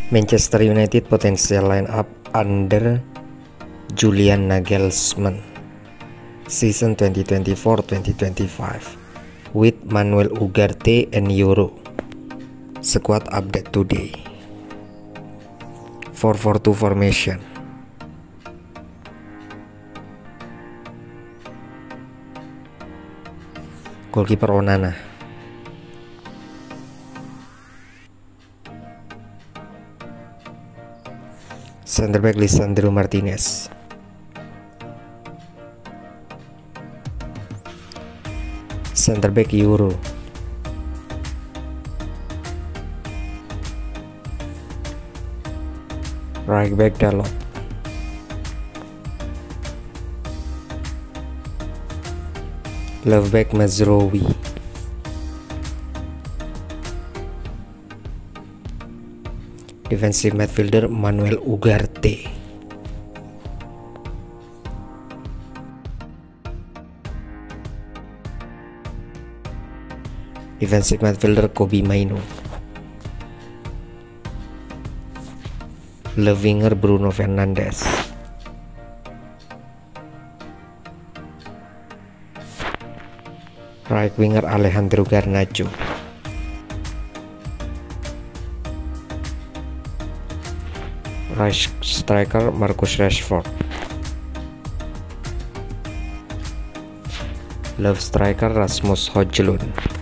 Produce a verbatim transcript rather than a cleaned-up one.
Manchester United potential lineup under Julian Nagelsmann season twenty twenty-four twenty twenty-five with Manuel Ugarte and Euro. Squad update today. four four two formation. Goalkeeper Onana. Center back Lisandro Martinez. Center back Euro. Right back Dalot. Left back Mazraoui. Defensive midfielder Manuel Ugarte. Defensive midfielder Kobbie Mainoo. Left winger Bruno Fernandes. Right winger Alejandro Garnacho. Right striker Marcus Rashford. Left striker Rasmus Højlund.